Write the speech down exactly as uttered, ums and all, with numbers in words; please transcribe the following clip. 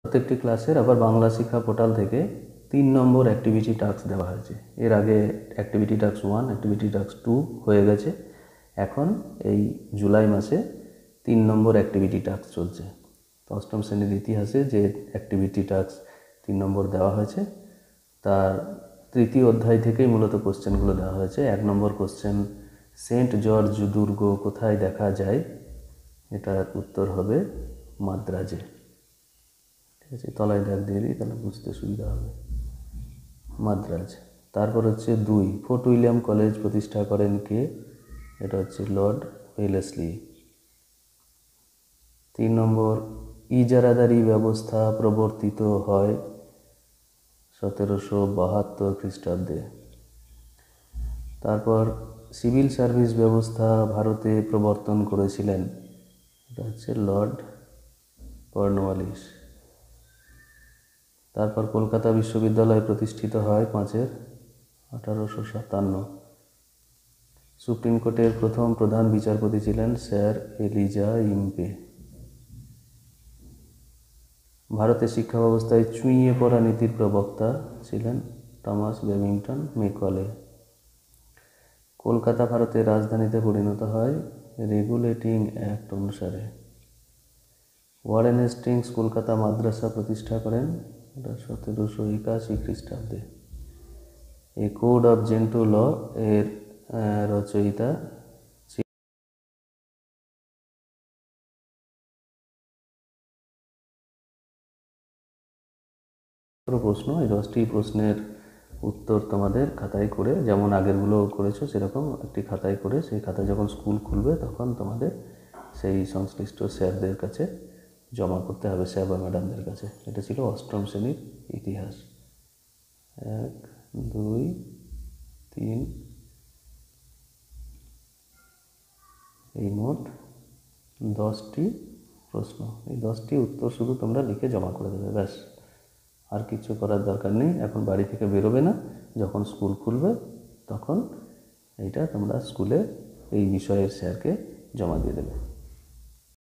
প্রত্যেকটি ক্লাসের আবার বাংলা শিক্ষা পোর্টাল থেকে তিন নম্বর অ্যাক্টিভিটি টাস্ক দেওয়া হয়েছে। এর আগে activity task one, activity task two হয়ে গেছে। এখন এই জুলাই মাসে তিন নম্বর অ্যাক্টিভিটি টাস্ক চলছে। তো অষ্টম শ্রেণীর ইতিহাসে যে অ্যাক্টিভিটি টাস্ক তিন নম্বর দেওয়া হয়েছে তার তৃতীয় অধ্যায় থেকেই মূলত কোশ্চেনগুলো দেওয়া হয়েছে। এক নম্বর কোশ্চেন, সেন্ট জর্জ দুর্গ কোথায় দেখা যায়? এটার উত্তর হবে মাদ্রাজে। ঠিক আছে, তলায় দাগ দিয়ে দিই, তাহলে বুঝতে সুবিধা হবে। মাদ্রাজ। তারপর হচ্ছে দুই, ফোর্ট উইলিয়াম কলেজ প্রতিষ্ঠা করেন কে? এটা হচ্ছে লর্ড ওয়েলেসলি। তিন নম্বর, ইজারাদারি ব্যবস্থা প্রবর্তিত হয় সতেরোশো বাহাত্তর খ্রিস্টাব্দে। তারপর সিভিল সার্ভিস ব্যবস্থা ভারতে প্রবর্তন করেছিলেন, এটা হচ্ছে লর্ড কর্নওয়ালিস। তারপর কলকাতা বিশ্ববিদ্যালয় প্রতিষ্ঠিত হয় পাঁচের আঠারোশো সাতান্ন। সুপ্রিম কোর্টের প্রথম প্রধান বিচারপতি ছিলেন স্যার এলিজা ইম্পে। ভারতের শিক্ষা ব্যবস্থায় চুঁইয়ে পড়া নীতির প্রবক্তা ছিলেন টমাস বেবিংটন মেকলে। কলকাতা ভারতের রাজধানীতে পরিণত হয় রেগুলেটিং অ্যাক্ট অনুসারে। ওয়ারেন হেস্টিংস কলকাতা মাদ্রাসা প্রতিষ্ঠা করেন, এটা সতেরোশো একাশি খ্রিস্টাব্দে। এ কোড অফ জেন্টু ল এর রচয়িতা প্রশ্ন। এই দশটি প্রশ্নের উত্তর তোমাদের খাতায় করে, যেমন আগেরগুলো করেছো সেরকম একটি খাতায় করে, সেই খাতায় যখন স্কুল খুলবে তখন তোমাদের সেই সংশ্লিষ্ট স্যারদের কাছে জমা করতে হবে, স্যার বা ম্যাডামদের কাছে। এটা ছিল অষ্টম শ্রেণীর ইতিহাস। এক, দুই, তিন, এই মোট দশটি প্রশ্ন। এই দশটি উত্তর শুধু তোমরা লিখে জমা করে দেবে, ব্যাস। আর কিছু করার দরকার নেই। এখন বাড়ি থেকে বেরোবে না, যখন স্কুল খুলবে তখন এইটা তোমরা স্কুলে এই বিষয়ের স্যারকে জমা দিয়ে দেবে।